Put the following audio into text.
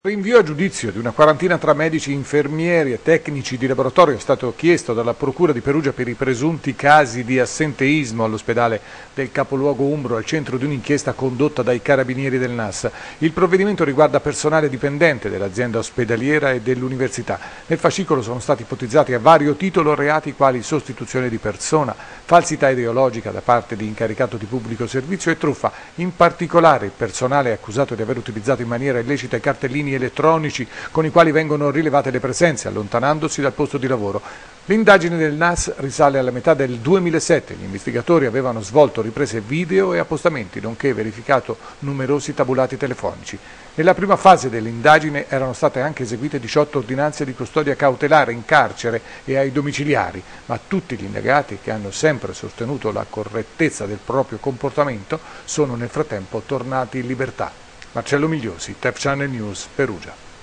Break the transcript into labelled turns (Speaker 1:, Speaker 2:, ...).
Speaker 1: Rinvio a giudizio di una quarantina tra medici, infermieri e tecnici di laboratorio è stato chiesto dalla Procura di Perugia per i presunti casi di assenteismo all'ospedale del capoluogo umbro al centro di un'inchiesta condotta dai carabinieri del NAS. Il provvedimento riguarda personale dipendente dell'azienda ospedaliera e dell'università. Nel fascicolo sono stati ipotizzati a vario titolo reati quali sostituzione di persona, falsità ideologica da parte di incaricato di pubblico servizio e truffa. In particolare il personale è accusato di aver utilizzato in maniera illecita i cartellini elettronici con i quali vengono rilevate le presenze, allontanandosi dal posto di lavoro. L'indagine del NAS risale alla metà del 2007. Gli investigatori avevano svolto riprese video e appostamenti, nonché verificato numerosi tabulati telefonici. Nella prima fase dell'indagine erano state anche eseguite 18 ordinanze di custodia cautelare in carcere e ai domiciliari, ma tutti gli indagati, che hanno sempre sostenuto la correttezza del proprio comportamento, sono nel frattempo tornati in libertà. Marcello Migliosi, TEP Channel News, Perugia.